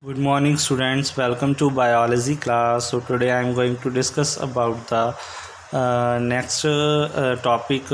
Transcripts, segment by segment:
Good morning students, welcome to biology class. So today I am going to discuss about the next topic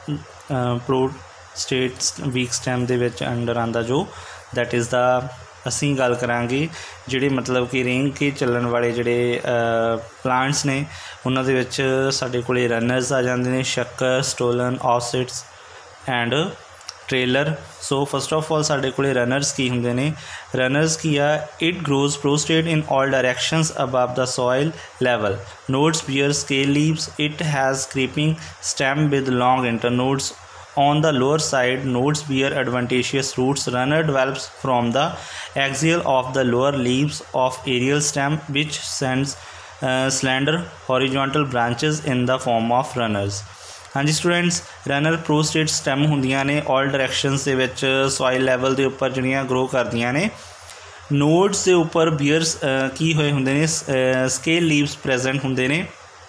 prostate weak stem ਦੇ ਵਿੱਚ under ਆਂਦਾ ਜੋ that is the ਅਸੀਂ ਗੱਲ ਕਰਾਂਗੇ ਜਿਹੜੇ ਮਤਲਬ ਕਿ ਰਿੰਗ ਕੇ ਚੱਲਣ ਵਾਲੇ ਜਿਹੜੇ ਪਲਾਂਟਸ ਨੇ ਉਹਨਾਂ ਦੇ ਵਿੱਚ ਸਾਡੇ ਕੋਲੇ ਰਨਰਸ ਆ ਜਾਂਦੇ ਨੇ sucker stolon offsets and trailer. So first of all साढ़े को रनर्स की होंगे ने रनर्स की आ it grows prostrate in all directions above the soil level nodes bear scale leaves it has creeping stem with long internodes on the lower side nodes bear adventitious roots runner develops from the axial of the lower leaves of aerial stem which sends slender horizontal branches in the form of runners। हाँ जी students runner prostrate stem होंदियां ने all directions दे विच soil level के उपर जिहड़ियां grow करदियां ने नोड्स के उपर बियर्स की होए हुंदे ने स्केल लीव्स प्रेजेंट होंदे ने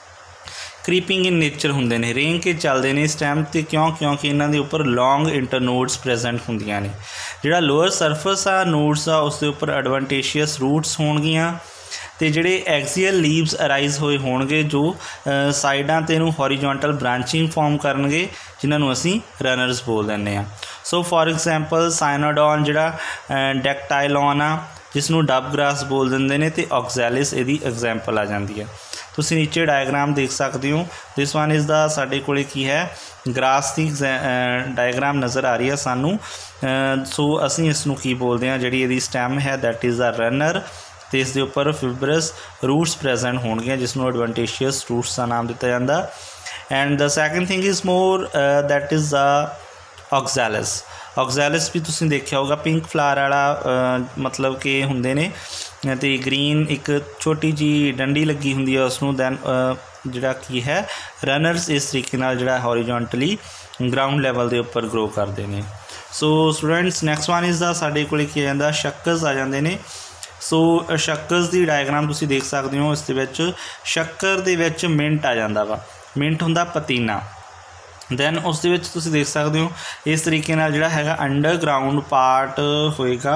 क्रीपिंग इन नेचर होंदे ने रेंग के चलते हैं स्टैम तो क्योंकि इन्हां दे उपर लॉन्ग इंटरनोड्स प्रेजेंट होंदियां ने जिहड़ा लोअर सरफेस आ नोड्स आ उस दे उपर एडवांटेशियस रूट्स होणगियां तो जोड़े एक्सीयल लीव्स अराइज होए होणगे जो साइडां ते नूं हॉरिजॉन्टल ब्रांचिंग फॉर्म करनगे जिन्हां नूं असीं रनर्स बोल दिंदे आ। सो फॉर एग्जाम्पल साइनोडॉन जिहड़ा डैक्टाइलॉन आ जिसनूं डब ग्रास बोल दिंदे ने ते ऑक्सैलिस इहदी एग्जाम्पल आ जांदी है। तुसीं नीचे डायग्राम देख सकते हो दिस वन इज़ द साडे कोले की है ग्रास की डायग्राम नज़र आ रही है सानू। सो असीं इसनूं की बोलते हैं जिहड़ी इहदी स्टैम है दैट इज़ द रनर तो इस दे उपर फिब्रस रूट्स प्रेजेंट होणगियां जिसनूं एडवांटेशियस रूट्स का नाम दिता जांदा। And the second thing is more that is the Oxalis. Oxalis भी तुसीं देखिया होगा पिंक फ्लावर वाला मतलब कि हुंदे ने ते ग्रीन एक छोटी जी डंडी लगी हुंदी है उसनूं दैन जिहड़ा की है रनर्स इस तरीके नाल जिहड़ा हॉरिजॉन्टली ग्राउंड लैवल के उपर ग्रो करते हैं। So students next one is the साडे कोल की जांदा शक्कर्स आ जांदे ने। सो शक्कर्स की डायग्राम तुसीं देख सकते हो इस दे विच शक्कर दे विच मिंट आ जांदा वा मिंट हुंदा पतीना दैन उस दे विच तुसीं देख सकते हो इस तरीके नाल जिहड़ा हैगा अंडरग्राउंड पार्ट होएगा।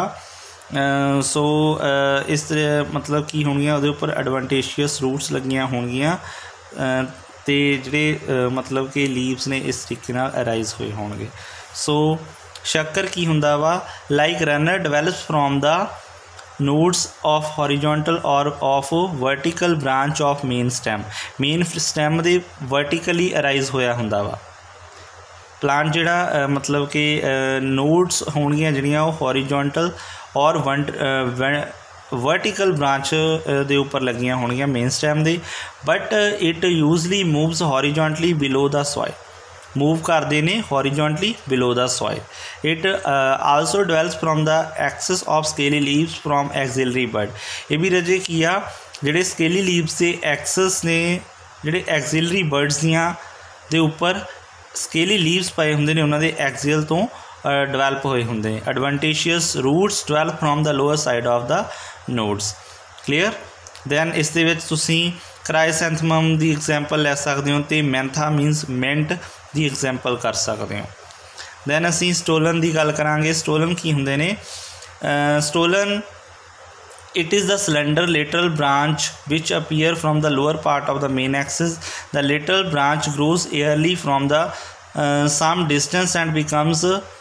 सो इस मतलब की होणगियां उहदे उपर एडवांटेशियस रूट्स लगियां होणगियां ते जिहड़े मतलब कि लीव्स ने इस तरीके नाल अराइज होए होणगे। सो शक्कर की हुंदा वा like runner develops from the nodes of horizontal or of vertical branch of main stem दे वर्टिकली अराइज होया हुंदा वा प्लांट जिहड़ा मतलब कि नोड्स होणगियां जिहड़ियां वो हॉरिजॉन्टल और वर्टिकल ब्रांच दे उपर लगियां होणगियां मेन स्टैम दे but it usually moves horizontally below the soil move करते हैं horizontally below the soil. It also develops from the axis of scaly leaves from axillary bud. ये भी रजे किया जिहड़े स्केली लीव्स के एक्सिस ने जिहड़े एक्सिलरी बर्ड्स दियां दे उपर स्केली लीव्स पाए हुंदे ने उन्हां दे एक्सियल तो डेवलप होए हुंदे ने। Adventitious roots develop from the lower side of the nodes. Clear. Then इस दे विच तुसीं क्राइसैंथेमम की एग्जाम्पल लै सकते हो तो मैंथा मीनस मिंट की एग्जाम्पल कर सकते हो। दैन असी स्टोलन की गल करांगे। स्टोलन की हुंदे ने stolon it is the slender lateral branch which appear from the lower part of the main axis the lateral branch grows aerially from the some distance and becomes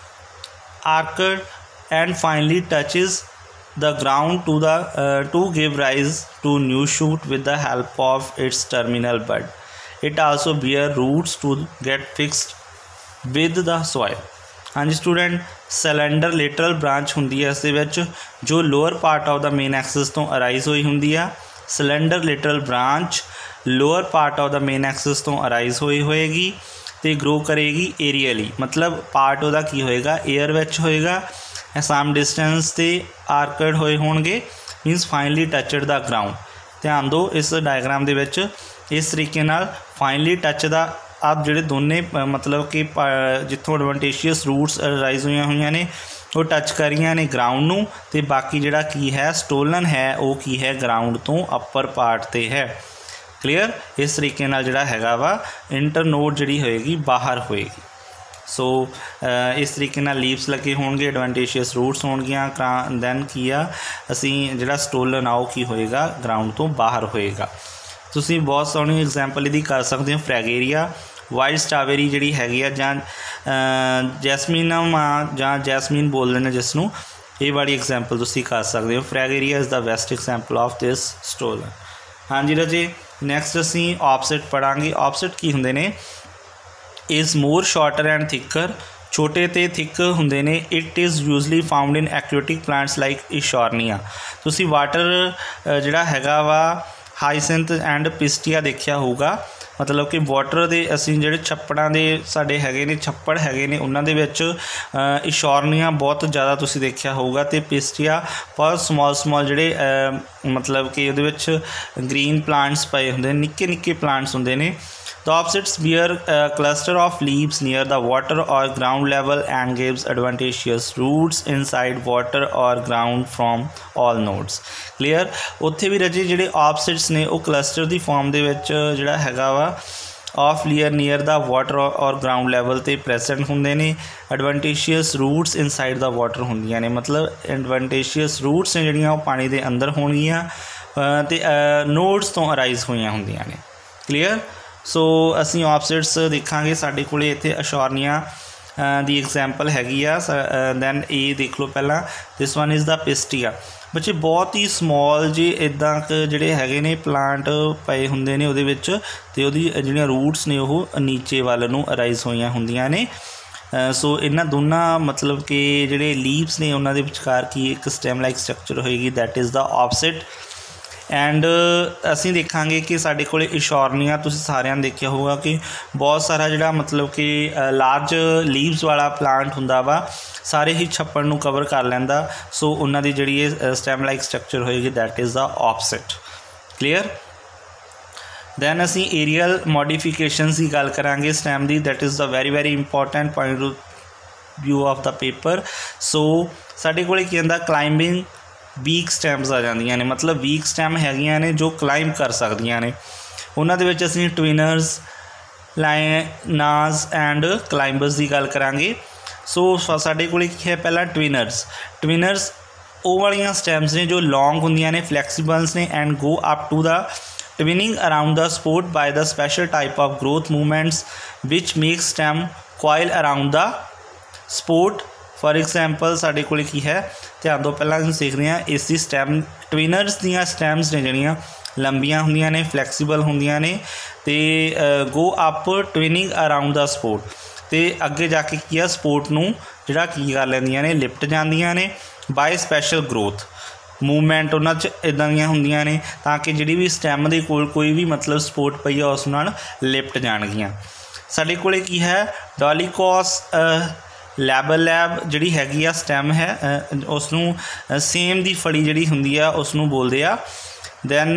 arched and finally touches the ground to give rise to new shoot with the help of its terminal bud. It also bear roots to get fixed with the soil। हाँ जी student slender lateral branch होंदी है इस दे विच जो lower part of the main axis तो arise होई होंदी है। Slender lateral branch lower part of the main axis तो अराइज होई होएगी तो ग्रो करेगी एरियली मतलब पार्ट उहदा की होएगा एयर विच होएगा सम डिस्टेंस ते आर्कड होए होणगे means finally touched the ground. ध्यान दो इस डायग्राम दे विच इस तरीके नाल फाइनली टच द आप जिहड़े दोने मतलब कि जिथों एडवांटेशियस रूट्स राइज हुई ने वो टच करियां ने ग्राउंड नूं ते बाकी जिहड़ा की है स्टोलन है वो की है ग्राउंड तो अपर पार्ट ते है। क्लीयर। इस तरीके नाल जिहड़ा हैगा वा इंटरनोड जिहड़ी होएगी बाहर होएगी। सो इस तरीके नाल लीव्स लगे होणगे, एडवेंटिशियस रूट्स होणगियां, दैन की आ असीं जिहड़ा स्टोलन आ की होएगा ग्राउंड तो बाहर होएगा। तुसीं बहुत सोहनी एग्जाम्पल इहदी कर सकदे हो, फ्रैगेरिया वाइल्ड स्ट्राबेरी जिहड़ी हैगी आ जां जैसमीनम आ जां जैसमीन बोलदे ने जिसनूं, ये वाली एग्जाम्पल तुसीं कर सकदे हो। Fragaria is the best example of this stolon. हाँ जी राजे, नैक्सट असीं ऑपसेट पढ़ांगे। ऑपसेट की हुंदे ने, is more shorter and thicker, छोटे ते थिक हुंदे ने। It is usually found in aquatic plants like Eichhornia. तुसीं वाटर जिहड़ा हैगा वा हाइसिंथ एंड पिस्टिया देखिया होगा, मतलब कि वाटर दे असीं जिहड़े छप्पड़ां दे साडे हैगे ने, छप्पड़ हैगे ने, उन्हां दे विच इशोरनिया बहुत ज़्यादा तुसीं देखिया होगा, ते पिस्टिया बहुत स्मॉल जिहड़े मतलब कि उहदे विच ग्रीन प्लांट्स पए हुंदे, निक्के निक्के प्लांट्स हुंदे ने। The opposites bear a cluster of leaves near the water or ground level and gives adventitious roots inside water or ground from all nodes. Clear? उत्थे भी रजे जिहड़े opposites ने वो cluster दी form दे विच जिहड़ा हैगा वा ऑफ लीयर near the water or ground level ते प्रेजेंट होंदे ने। Adventitious roots inside the water होंदियां ने, मतलब एडवेंटिशियस रूट्स ने जिहड़ियां पानी दे अंदर होणगियां ते नोड्स तो अराइज होईयां होंदियां ने। क्लीयर? सो असीं ऑपसेट्स देखांगे। साडे कोले इत्थे अशोरनिया दी एग्जाम्पल हैगी आ। दैन ये देख लो पहला, this one is the Pistia. बच्चे बहुत ही स्मॉल जे इदां जिहड़े हैगे ने प्लांट पए हुंदे ने उहदे विच, ते उहदी जिहड़ियां रूट्स ने ओह नीचे वल नूं अराइज होईयां हुंदियां ने। सो इन्हां दोनां मतलब कि जिहड़े लीव्स ने उन्हां दे विचकार की एक स्टैम लाइक स्ट्रक्चर होएगी, that is the offset. And असीं देखांगे कि साडे कोले इशोरनिया, तुसीं सारिਆਂ ਨੇ देखिया होगा कि बहुत सारा जिहड़ा मतलब कि लार्ज लीव्स वाला प्लांट हुंदा वा, सारे ही छप्पड़ नूं कवर कर लैंदा। सो उन्हां दी जिहड़ी स्टैम लाइक स्ट्रक्चर होएगी, that is the offset. Clear? Then असीं एरियल मॉडिफिकेशनस की गल करांगे स्टैम दी, that is the very important point view of the paper. So साडे कोले की आंदा, क्लाइंबिंग वीक स्टैम्स आ जांदियां ने, मतलब वीक स्टैम हैगियां ने जो क्लाइंब कर सकदियां ने। उन्हां दे विच असीं ट्विनर्स, लाइनास एंड क्लाइंबर्स की गल करांगे। सो साडे कोल की है पहला ट्विनर्स। ट्विनर्स वो वालियां स्टैम्स ने जो लॉन्ग होंदियां ने, फ्लैक्सीबल्स ने and go up to the twining around the support by the special type of growth movements which make stem coil around the support. For example साडे कोल की है, ध्यान दो पहला देखते हैं इसकी स्टैम। ट्विनर्स दियां स्टैम्स ने जिहड़ियां लंबियां होंदियां ने, फ्लैक्सीबल होंदियां ने, ते go up twining around the support, ते अगे जाके की है स्पोर्ट नूं जिहड़ा की कर लैंदियां ने, लिपट जांदियां ने बाय स्पैशल ग्रोथ मूवमेंट। उन्हां च इदां दियां होंदियां ने ताकि जिहड़ी भी स्टैम दे कोल कोई भी मतलब सपोर्ट पई है उस नाल लिपट जाणगियां। साडे कोले की है डॉलीकॉस लैब जिहड़ी हैगी आ स्टैम है, उसनूं सेम दी फड़ी जिहड़ी हुंदी आ उसनूं बोलदे आ। दैन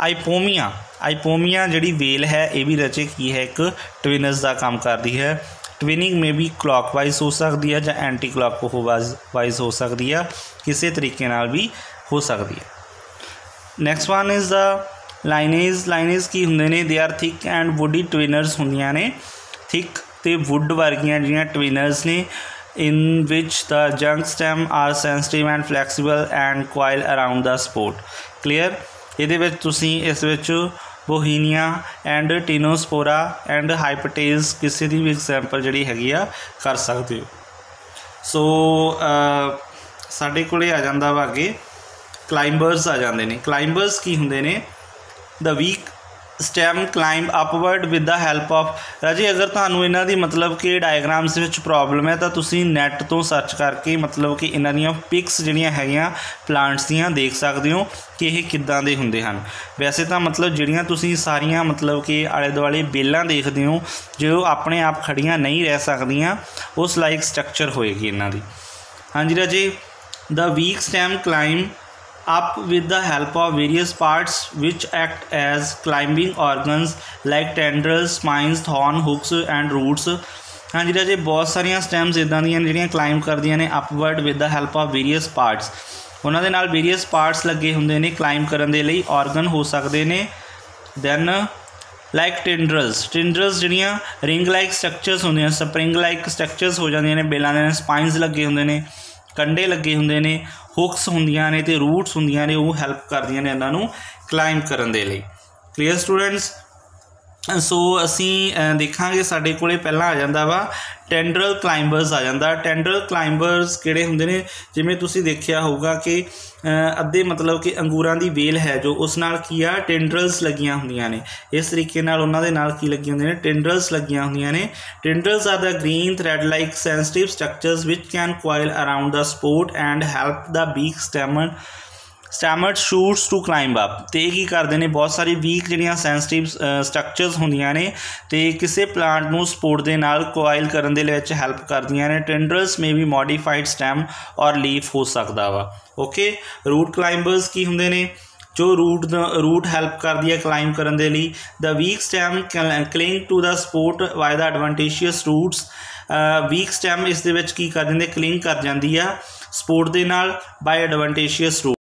आइपोमिया जिहड़ी वेल है ये भी रचे की है एक ट्विनर्स का काम करती है। ट्विनिंग में भी क्लॉकवाइज हो सकती है या एंटी क्लॉकवाइज हो सकती है, किसी तरीके नाल भी हो सकती है। Next one is the lianas की हुंदे ने, they are thick and woody twiners हुंदियां ने, थिक ते वुड वर्गियां जिहड़ियां ट्विनर्स ने, in which the young stem are sensitive and flexible and coil around the support. Clear? इहदे विच तुसीं इस विच Bauhinia and Tinospora and Hiptage किसी की भी एग्जाम्पल जिहड़ी हैगी आ कर सकते हो। सो साडे कोले आ जांदा वा अगे क्लाइंबर्स आ जाते हैं। क्लाइंबर्स की हुंदे ने, the weak stem climb upward with the help of. Raje अगर तुहानूं इन्हां दी मतलब कि डायग्राम्स विच प्रॉब्लम है तो तुसीं नैट तो सर्च करके मतलब कि इन्हां दीयां पिक्स जिहड़ियां हैगियां प्लांट्स दीयां देख सकदे हो कि ये किद्दां दे हुंदे हन। वैसे तो मतलब जिहड़ियां तुसीं सारियां मतलब कि आले दुआले बेलां देखदे हो जो अपने आप खड़ियां नहीं रह सकदियां, उस लाइक स्ट्रक्चर होएगी इन्हां दी। हाँ जी Raje, the weak stem climb up with the help of various parts which act as climbing organs like tendrils, spines, thorn, hooks and roots। हाँ जी राजे, बहुत सारिया स्टैम्स इदां दियां जिहड़ियां क्लाइंब करदियां ने upward with the help of various parts. उन्हां दे नाल वेरीअस पार्ट्स लगे हुंदे ने क्लाइंब करन दे लई, ऑर्गन हो सकदे ने, दैन ਲਾਈਕ ਟਿੰਡਰਲਸ ਜਿਹੜੀਆਂ ਰਿੰਗ ਲਾਈਕ ਸਟਰਕਚਰਸ ਹੁੰਦੀਆਂ, ਸਪਰਿੰਗ ਲਾਈਕ ਸਟਰਕਚਰਸ ਹੋ ਜਾਂਦੀਆਂ ਨੇ, ਬੇਲਾਂ ਦੇ ਸਪਾਈਨਸ ਲੱਗੇ ਹੁੰਦੇ ਨੇ, ਕੰਡੇ ਲੱਗੇ ਹੁੰਦੇ ਨੇ, ਹੁਕਸ ਹੁੰਦੀਆਂ ਨੇ ਅਤੇ ਰੂਟਸ ਹੁੰਦੀਆਂ ਨੇ, ਉਹ ਹੈਲਪ ਕਰਦੀਆਂ ਨੇ ਇਹਨਾਂ ਨੂੰ ਕਲਾਈਮ ਕਰਨ ਦੇ ਲਈ। Clear students. ਸੋ ਅਸੀਂ ਦੇਖਾਂਗੇ ਸਾਡੇ ਕੋਲ ਪਹਿਲਾਂ ਆ ਜਾਂਦਾ ਵਾ ਟੈਂਡਰਲ ਕਲਾਈਂਬਰਸ ਆ ਜਾਂਦਾ। ਟੈਂਡਰਲ ਕਲਾਈਂਬਰਸ ਕਿਹੜੇ ਹੁੰਦੇ ਨੇ, ਜਿਵੇਂ ਤੁਸੀਂ ਦੇਖਿਆ ਹੋਊਗਾ ਕਿ ਅੱਧੇ ਮਤਲਬ ਕਿ ਅੰਗੂਰਾਂ ਦੀ ਵੇਲ ਹੈ ਜੋ ਉਸ ਨਾਲ ਕੀ ਆ ਟੈਂਡਰਲਸ ਲੱਗੀਆਂ ਹੁੰਦੀਆਂ ਨੇ, ਇਸ ਤਰੀਕੇ ਨਾਲ ਉਹਨਾਂ ਦੇ ਨਾਲ ਕੀ ਲੱਗੀਆਂ ਹੁੰਦੀਆਂ ਨੇ ਟੈਂਡਰਲਸ ਲੱਗੀਆਂ ਹੁੰਦੀਆਂ ਨੇ। Tendrils are the green thread like sensitive structures which can coil around the support and help the weak stemmed shoots to climb up. ਅਤੇ ਇਹ ਕੀ ਕਰਦੇ ਨੇ, ਬਹੁਤ ਸਾਰੀ ਵੀਕ ਜਿਹੜੀਆਂ ਸੈਂਸਿਟਿਵ ਸਟਰਕਚਰਸ ਹੁੰਦੀਆਂ ਨੇ ਅਤੇ ਕਿਸੇ ਪਲਾਂਟ ਨੂੰ ਸਪੋਰਟ ਦੇ ਨਾਲ ਕੋਆਇਲ ਕਰਨ ਦੇ ਵਿੱਚ ਹੈਲਪ ਕਰਦੀਆਂ ਨੇ। Tendrils may be modified stem or leaf ਹੋ ਸਕਦਾ ਵਾ। ਓਕੇ, ਰੂਟ ਕਲਾਈਂਬਰਸ ਕੀ ਹੁੰਦੇ ਨੇ, ਜੋ ਰੂਟ ਹੈਲਪ ਕਰਦੀ ਹੈ ਕਲਾਈਮ ਕਰਨ ਦੇ ਲਈ। The weak stem cling to the support by the adventitious roots. Weak stem ਇਸ ਦੇ ਵਿੱਚ ਕੀ ਕਰ ਦਿੰਦੇ, ਕਲਿੰਗ ਕਰ ਜਾਂਦੀ ਆ ਸਪੋਰਟ ਦੇ ਨਾਲ ਬਾਏ ਐਡਵਾਂਟੇਸ਼ੀਅਸ ਰੂਟ।